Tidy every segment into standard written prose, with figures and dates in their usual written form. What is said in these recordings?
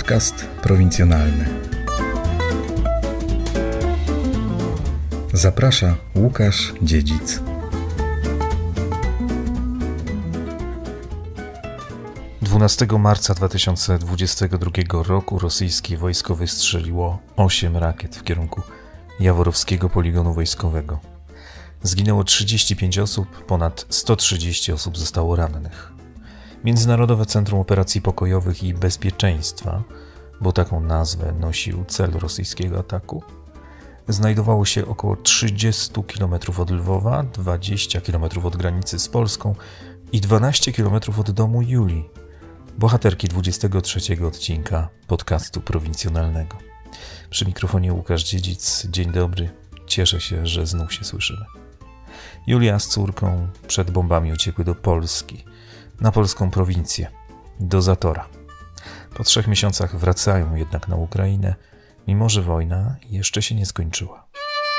Podcast prowincjonalny. Zaprasza Łukasz Dziedzic. Dwunastego marca 2022 roku rosyjskie wojsko wystrzeliło 8 rakiet w kierunku Jaworowskiego poligonu wojskowego. Zginęło 35 osób, ponad 130 osób zostało rannych. Międzynarodowe Centrum Operacji Pokojowych i Bezpieczeństwa, bo taką nazwę nosił cel rosyjskiego ataku, znajdowało się około 30 km od Lwowa, 20 km od granicy z Polską i 12 km od domu Julii, bohaterki 23 odcinka podcastu prowincjonalnego. Przy mikrofonie Łukasz Dziedzic. Dzień dobry, cieszę się, że znów się słyszymy. Julia z córką przed bombami uciekły do Polski, na polską prowincję, do Zatora. Po 3 miesiącach wracają jednak na Ukrainę, mimo że wojna jeszcze się nie skończyła.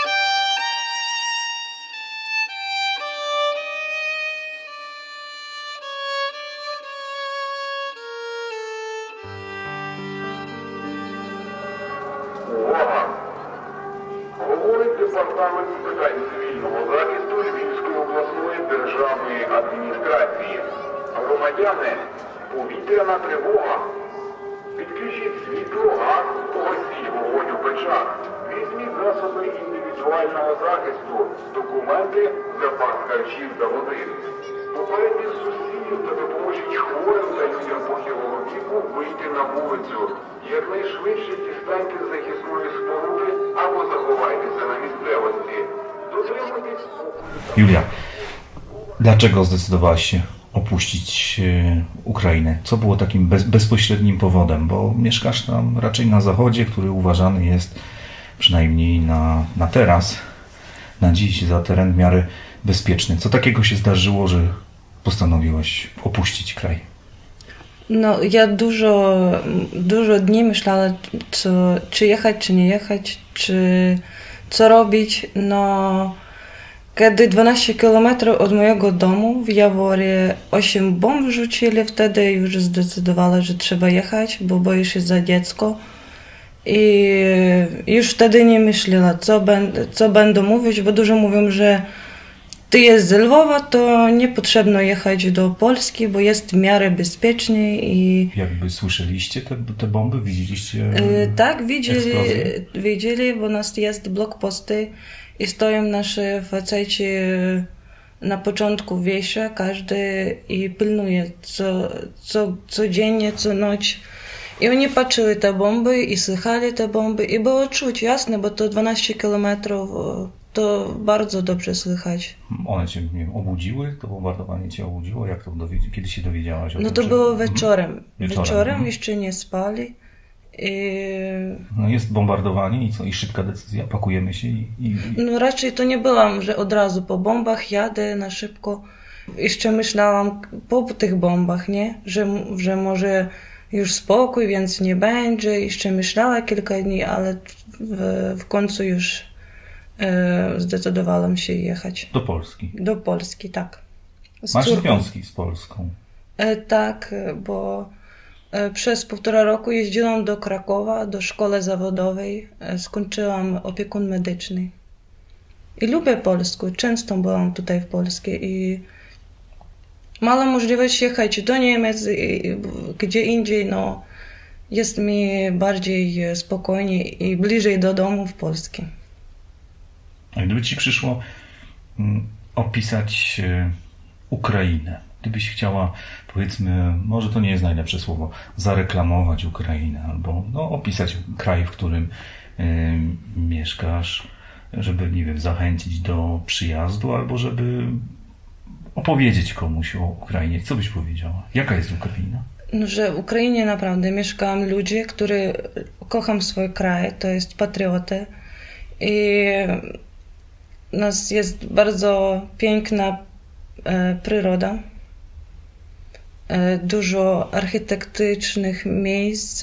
Говорить Департамент з питань цивільного захисту Львівської обласної державної адміністрації. Громадяни, повітряна тривога. Підключіть світло, газ, погасіть вогонь у печах. Візьміть засоби індивідуального захисту, документи, запас харчів та води. Попередніх сусідів та допоможіть хворим та людям похилого віку вийти на вулицю. Якнайшвидше дістаньте з захисної споруди або заховайтеся на місцевості. Дотримуйтесь спокою. Julia, dlaczego zdecydowałaś się opuścić Ukrainę? Co było takim bezpośrednim powodem? Bo mieszkasz tam raczej na zachodzie, który uważany jest przynajmniej na teraz, na dziś, za teren w miarę bezpieczny. Co takiego się zdarzyło, że postanowiłaś opuścić kraj? No, ja dużo dni myślałam, czy jechać, czy nie jechać, czy co robić. No, kiedy 12 km od mojego domu w Jaworie 8 bomb rzucili, wtedy już zdecydowała, że trzeba jechać, bo boję się za dziecko. I już wtedy nie myślała, co będę mówić, bo dużo mówią, że ty jest z Lwowa, to nie potrzebno jechać do Polski, bo jest w miarę bezpiecznie. I Jakby słyszeliście te bomby? Widzieliście tak, widzieli, bo u nas jest blokposty i stoją nasi faceci na początku wiesia, każdy i pilnuje codziennie, co noc. I oni patrzyli te bomby i słychali te bomby i było czuć, jasne, bo to 12 kilometrów. To bardzo dobrze słychać. One cię, nie wiem, obudziły? To bombardowanie cię obudziło? Jak to kiedy się dowiedziałaś o tym? No to było wieczorem. Wieczorem jeszcze nie spali. No jest bombardowanie i co? I szybka decyzja, pakujemy się No raczej to nie byłam, że od razu po bombach jadę na szybko. Jeszcze myślałam po tych bombach, nie? Że może już spokój, więc nie będzie. Jeszcze myślałam kilka dni, ale w końcu już zdecydowałam się jechać. Do Polski? Do Polski, tak. Masz związki z Polską? Tak, bo przez 1,5 roku jeździłam do Krakowa, do szkoły zawodowej. Skończyłam opiekun medyczny. I lubię Polskę. Często byłam tutaj w Polsce i miałam możliwość jechać do Niemiec, gdzie indziej, no jest mi bardziej spokojnie i bliżej do domu w Polsce. A gdyby ci przyszło opisać Ukrainę, gdybyś chciała, powiedzmy, może to nie jest najlepsze słowo, zareklamować Ukrainę, albo opisać kraj, w którym mieszkasz, żeby, nie wiem, zachęcić do przyjazdu, albo żeby opowiedzieć komuś o Ukrainie. Co byś powiedziała? Jaka jest Ukraina? No, że w Ukrainie naprawdę mieszkają ludzie, którzy kochają swój kraj, to jest patrioty. I u nas jest bardzo piękna przyroda, dużo architektonicznych miejsc.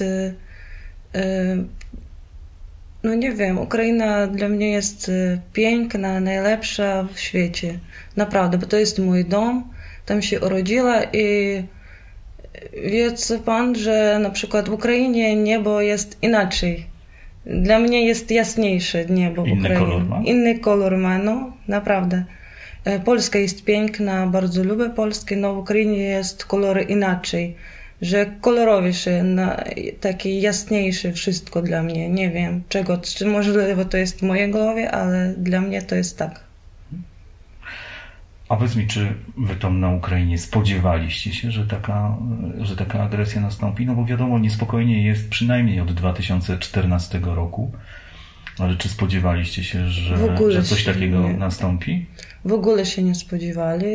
No nie wiem, Ukraina dla mnie jest piękna, najlepsza w świecie. Naprawdę, bo to jest mój dom, tam się urodziła i wie co pan, że na przykład w Ukrainie niebo jest inaczej. Dla mnie jest jasniejsze niebo w Ukrainie. Kolor ma? Inny kolor ma, no naprawdę. Polska jest piękna, bardzo lubię Polskę, no w Ukrainie jest kolory inaczej. Że kolorowisze, takie jasniejsze wszystko dla mnie. Nie wiem czego, czy możliwe to jest w mojej głowie, ale dla mnie to jest tak. A powiedz mi, czy wy tam na Ukrainie spodziewaliście się, że taka agresja nastąpi? No bo wiadomo, niespokojnie jest przynajmniej od 2014 roku. Ale czy spodziewaliście się, że coś takiego nastąpi? W ogóle się nie spodziewali.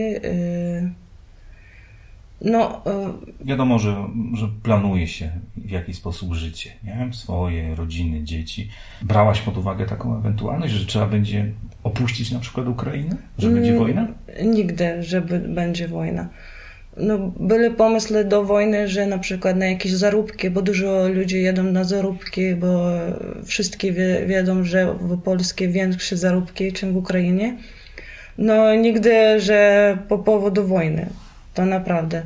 Wiadomo, że planuje się w jakiś sposób życie, nie? Swoje, rodziny, dzieci. Brałaś pod uwagę taką ewentualność, że trzeba będzie opuścić na przykład Ukrainę? Że będzie wojna? Nigdy, że będzie wojna. No, były pomysły do wojny, że na przykład na jakieś zaróbki, bo dużo ludzi jedą na zaróbki, bo wszyscy wiedzą, że w Polsce większe zaróbki niż w Ukrainie. No nigdy, że po powodu wojny. To naprawdę.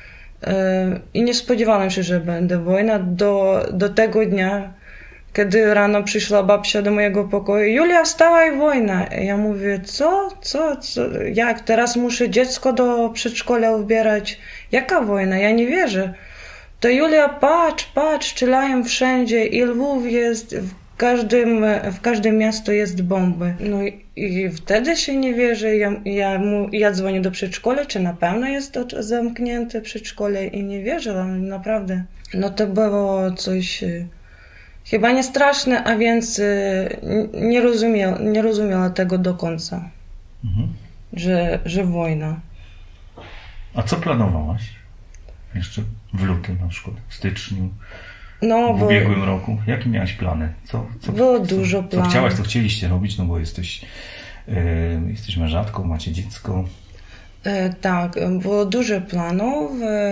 I nie spodziewałam się, że będzie wojna do tego dnia, kiedy rano przyszła babcia do mojego pokoju. Julia, wstawaj, wojna. Ja mówię, co? Jak? Teraz muszę dziecko do przedszkola ubierać. Jaka wojna? Ja nie wierzę. To Julia, patrz, strzelają wszędzie i Lwów jest, w każdym miasto jest bomby. No i wtedy się nie wierzę. Ja dzwonię do przedszkola, czy na pewno jest to zamknięte przedszkole i nie wierzyłam, naprawdę. No to było coś chyba nie straszne, a więc nie rozumiała tego do końca, że wojna. A co planowałaś? Jeszcze w lutym na przykład, w styczniu? W ubiegłym roku. Jakie miałaś plany? Było dużo planów. Co chciałaś, co chcieliście robić? No bo jesteś mężatką, macie dziecko. Tak, było dużo planów.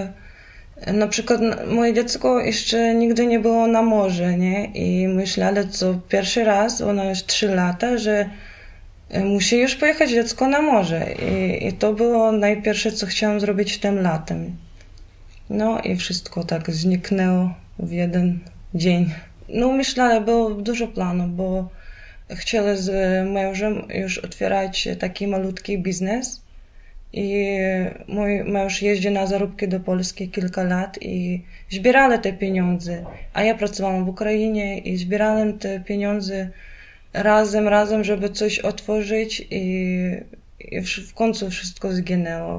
Na przykład moje dziecko jeszcze nigdy nie było na morzu, nie? I myśleli, co pierwszy raz, ona już 3 lata, że musi już pojechać dziecko na morze. I to było najpierwsze, co chciałam zrobić tym latem. No i wszystko tak zniknęło w jeden dzień. No myślałam, było dużo planów, bo chcieli z mężem już otwierać taki malutki biznes. I mój mąż jeździ na zaróbki do Polski kilka lat i zbierali te pieniądze. A ja pracowałam w Ukrainie i zbierałem te pieniądze razem, żeby coś otworzyć i w końcu wszystko zginęło.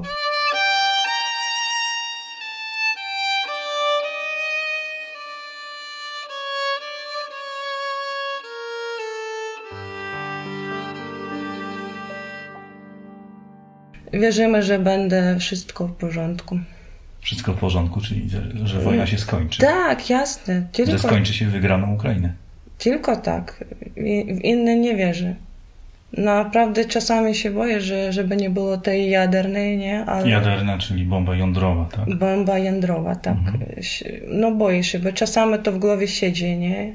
Wierzymy, że będzie wszystko w porządku. Wszystko w porządku, czyli że wojna się skończy. Tak, jasne. Że skończy się wygraną Ukrainę. Tylko tak. W inne nie wierzę. Naprawdę czasami się boję, żeby nie było tej jadernej, nie? Ale... Jaderna, czyli bomba jądrowa, tak? Bomba jądrowa, tak. No boję się, bo czasami to w głowie siedzi, nie?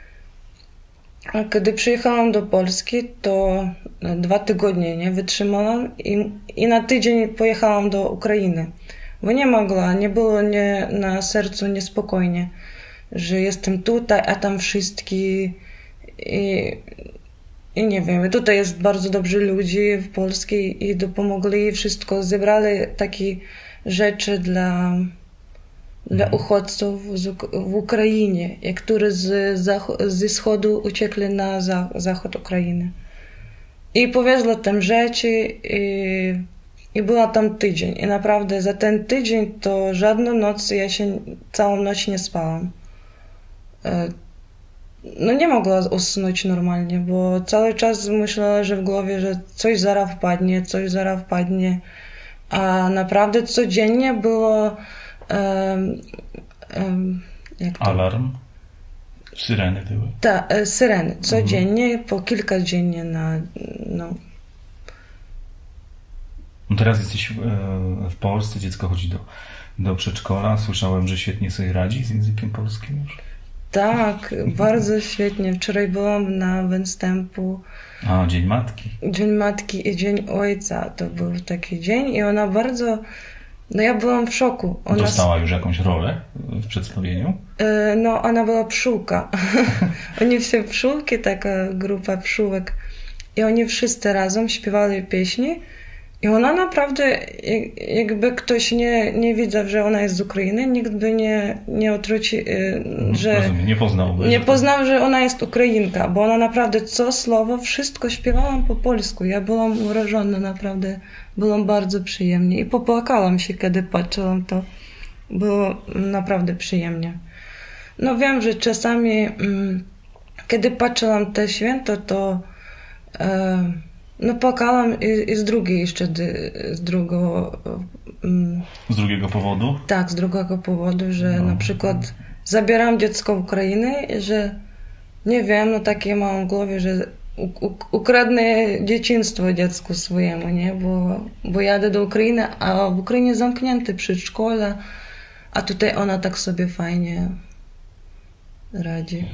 A kiedy przyjechałam do Polski, to 2 tygodnie nie wytrzymałam i na tydzień pojechałam do Ukrainy. Bo nie mogła, nie było na sercu niespokojnie, że jestem tutaj, a tam wszystkie i nie wiem, tutaj jest bardzo dobrzy ludzie w Polsce i dopomogli, wszystko zebrali takie rzeczy dla uchodźców w Ukrainie, którzy ze wschodu uciekli na zachód Ukrainy. I powieźli tam rzeczy i była tam tydzień. I naprawdę za ten tydzień to żadną noc, ja się całą noc nie spałam. No nie mogła usnąć normalnie, bo cały czas myślała, że w głowie, że coś zaraz wpadnie. A naprawdę codziennie było alarm? Syreny były? Tak, syreny. Codziennie, po kilka dziennie no. No teraz jesteś w Polsce, dziecko chodzi do przedszkola. Słyszałem, że świetnie sobie radzi z językiem polskim już. Tak, bardzo świetnie. Wczoraj byłam na występu. Dzień Matki. Dzień Matki i Dzień Ojca. To był taki dzień i ona bardzo No ja byłam w szoku. Dostała już jakąś rolę w przedstawieniu? No ona była pszczółka. Oni все pszczółki, taka grupa pszczółek. I oni wszyscy razem śpiewali pieśni. I ona naprawdę, jakby ktoś nie widział, że ona jest z Ukrainy, nikt by nie odwrócił, że... Rozumiem, nie poznałby. Nie poznał, że ona jest Ukrainka, bo ona naprawdę co słowo, wszystko śpiewała po polsku. Ja byłam urażona, naprawdę. Byłam bardzo przyjemnie. I popłakałam się, kiedy patrzyłam to. Było naprawdę przyjemnie. No wiem, że czasami, kiedy patrzyłam te święto, to no płakałam i z drugiej jeszcze, z drugiego powodu? Tak, z drugiego powodu, że na przykład zabieram dziecko w Ukrainę i że nie wiem, no takie mam w głowie, że ukradnę dzieciństwo dziecku swojemu, nie? Bo jadę do Ukrainy, a w Ukrainie zamknięte przedszkole, a tutaj ona tak sobie fajnie radzi.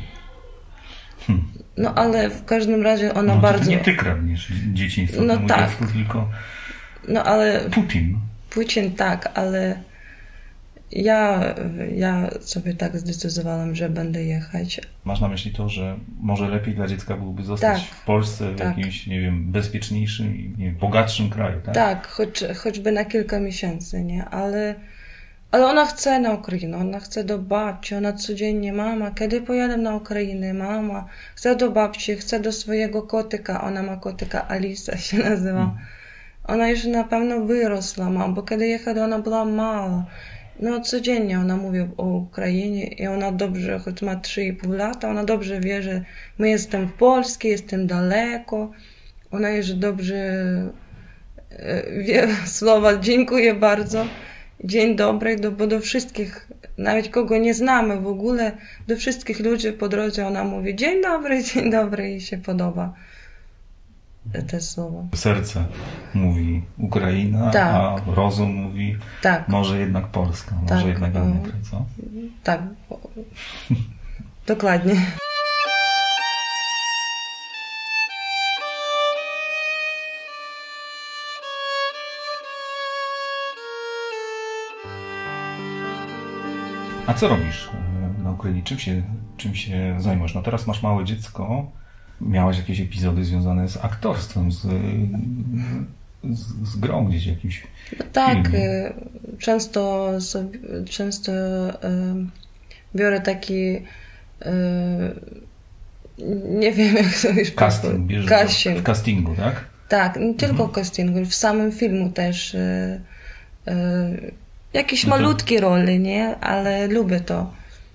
No ale w każdym razie ona bardzo... Nie ty kradniesz dzieciństwo, no tak. Dziecku, tylko no ale... Putin tak, ale ja sobie tak zdecydowałam, że będę jechać. Masz na myśli to, że może lepiej dla dziecka byłoby zostać w Polsce, w jakimś, nie wiem, bezpieczniejszym, nie wiem, bogatszym kraju, tak? Tak, choćby na kilka miesięcy, nie? Ale ona chce na Ukrainę, ona chce do babci, ona codziennie, mama, kiedy pojadę na Ukrainę, mama, chce do babci, chce do swojego kotyka, ona ma kotyka, Alisa się nazywa. Ona już na pewno wyrosła, bo kiedy jechała, ona była mała. No codziennie ona mówi o Ukrainie i ona dobrze, choć ma 3,5 lata, ona dobrze wie, że my jestem w Polsce, jestem daleko. Ona już dobrze wie słowa dziękuję bardzo, dzień dobry, bo do wszystkich, nawet kogo nie znamy w ogóle, do wszystkich ludzi po drodze ona mówi dzień dobry i się podoba te słowa. Serce mówi Ukraina, tak. A rozum mówi tak. Może jednak Polska, tak. Może jednak Ameryka, co? Tak, dokładnie. A co robisz na Ukrainie? Czym się zajmujesz? No teraz masz małe dziecko. Miałaś jakieś epizody związane z aktorstwem, z grą gdzieś w jakimś tak, filmie. często biorę taki nie wiem jak to już casting, w castingu, tak? Tak, nie tylko castingu, w samym filmu też jakieś malutkie role, nie? Ale lubię to.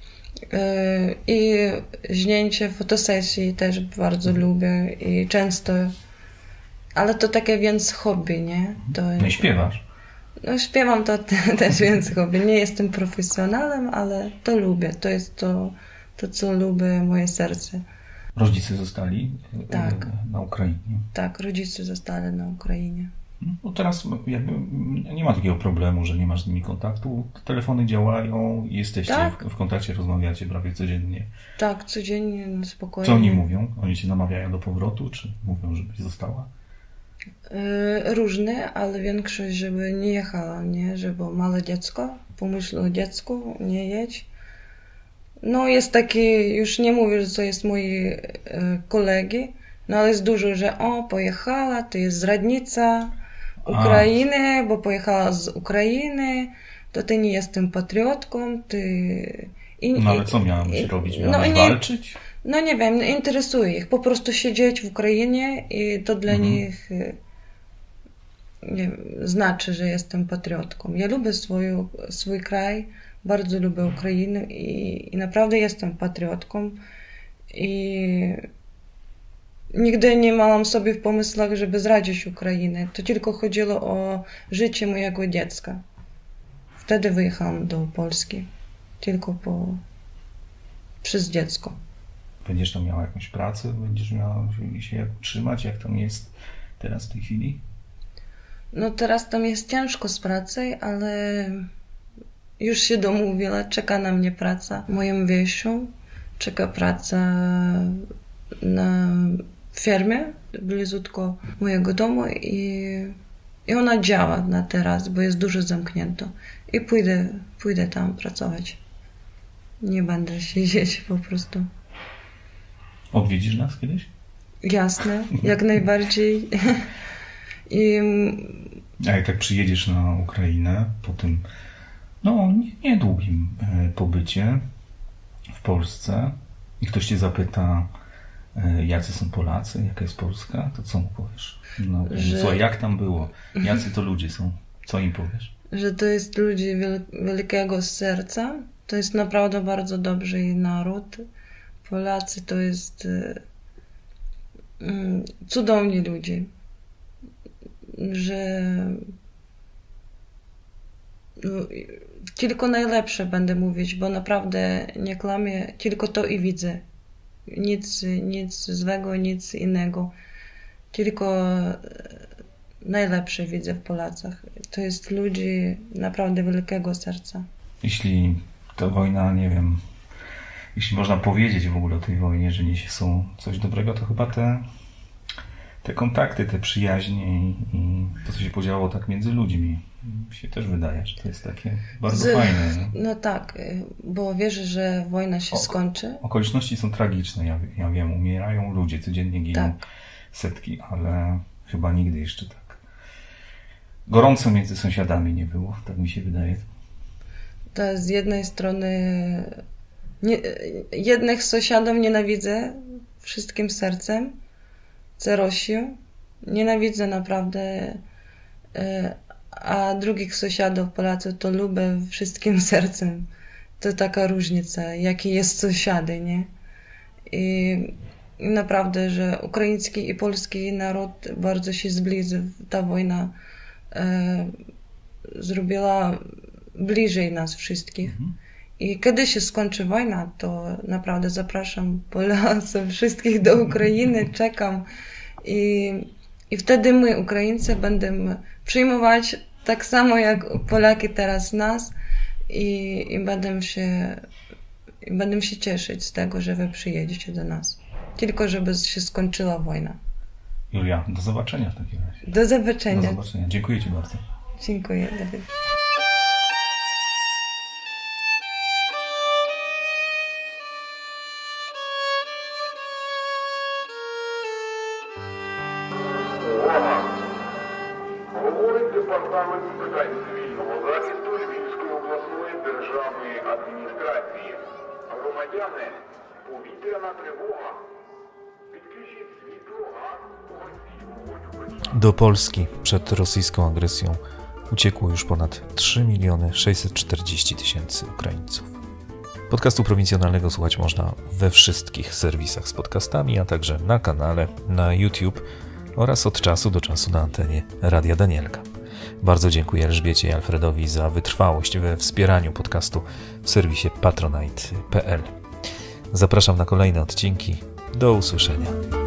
I zdjęcie fotosesji też bardzo lubię i często, ale to takie więc hobby, nie? No i śpiewasz? No śpiewam to też więc hobby. Nie jestem profesjonalem, ale to lubię. To jest to co lubię, moje serce. Rodzice zostali na Ukrainie? Tak, rodzice zostali na Ukrainie. No teraz jakby nie ma takiego problemu, że nie masz z nimi kontaktu. Telefony działają, jesteście w kontakcie, rozmawiacie prawie codziennie. Tak, codziennie, no spokojnie. Co oni mówią? Oni cię namawiają do powrotu, czy mówią, żebyś została? Różne, ale większość, żeby nie jechała, nie? Żeby małe dziecko, pomyśl o dziecku, nie jedź. No jest taki, już nie mówię, że to jest moi kolegi, no ale jest dużo, że pojechała, to jest zradnica Ukrainy, bo pojechała z Ukrainy, to ty nie jestem patriotką, ty... No ale co miałabyś robić? Miałabyś walczyć? No nie wiem, interesuje ich. Po prostu siedzieć w Ukrainie i to dla nich nie wiem, znaczy, że jestem patriotką. Ja lubię swój kraj, bardzo lubię Ukrainę i naprawdę jestem patriotką i nigdy nie miałam sobie w pomysłach, żeby zradzić Ukrainę. To tylko chodziło o życie mojego dziecka. Wtedy wyjechałam do Polski. Tylko przez dziecko. Będziesz tam miała jakąś pracę? Będziesz miała się jak utrzymać? Jak tam jest teraz w tej chwili? No teraz tam jest ciężko z pracą, ale już się domówiła. Czeka na mnie praca w moim wieściu. Czeka praca na firmie, blizutko mojego domu i I ona działa na teraz, bo jest dużo zamknięto. I pójdę tam pracować. Nie będę siedzieć po prostu. Odwiedzisz nas kiedyś? Jasne, jak najbardziej. A jak tak przyjedziesz na Ukrainę po tym niedługim pobycie w Polsce i ktoś cię zapyta, jacy są Polacy, jaka jest Polska, to co mu powiesz? Słuchaj, jak tam było? Jacy to ludzie są? Co im powiesz? Że to jest ludzie wielkiego serca. To jest naprawdę bardzo dobry naród. Polacy to jest cudowni ludzie. Że tylko najlepsze będę mówić, bo naprawdę nie kłamię, tylko to i widzę. Nic złego, nic innego. Tylko najlepsze widzę w Polacach. To jest ludzie naprawdę wielkiego serca. Jeśli ta wojna, nie wiem, jeśli można powiedzieć w ogóle o tej wojnie, że niesie są coś dobrego, to chyba te kontakty, te przyjaźnie i to, co się podziało tak między ludźmi, mi się też wydaje, że to jest takie bardzo fajne. Nie? No tak, bo wierzę, że wojna się skończy. Okoliczności są tragiczne, ja wiem, umierają ludzie, codziennie giną setki, ale chyba nigdy jeszcze tak gorąco między sąsiadami nie było, tak mi się wydaje. To z jednej strony jednych sąsiadów nienawidzę wszystkim sercem, co Rosję. Nienawidzę naprawdę, a drugich sąsiadów Polaków to lubię wszystkim sercem. To taka różnica, jaki jest sąsiady, nie? I naprawdę, że ukraiński i polski naród bardzo się zbliżył. Ta wojna zrobiła bliżej nas wszystkich. I kiedy się skończy wojna, to naprawdę zapraszam Polaków wszystkich do Ukrainy, czekam. I wtedy my, Ukraińcy, będziemy przyjmować tak samo jak Polaki teraz nas i będę się cieszyć z tego, że wy przyjedziecie do nas. Tylko żeby się skończyła wojna. Julia, do zobaczenia w takim razie. Do zobaczenia. Do zobaczenia. Dziękuję ci bardzo. Dziękuję, Dawid. Говорить Департамент з питань цивільного захисту Львівської обласної державної адміністрації. Громадяни, повітряна тривога. Відключіть світло, газ, погасіть вогонь. Do Polski przed rosyjską agresją uciekło już ponad 3 640 000 Ukraińców. Podcastu prowincjonalnego słuchać można we wszystkich serwisach z podcastami, a także na kanale, na YouTube oraz od czasu do czasu na antenie Radia Danielka. Bardzo dziękuję Elżbiecie i Alfredowi za wytrwałość we wspieraniu podcastu w serwisie patronite.pl. Zapraszam na kolejne odcinki. Do usłyszenia.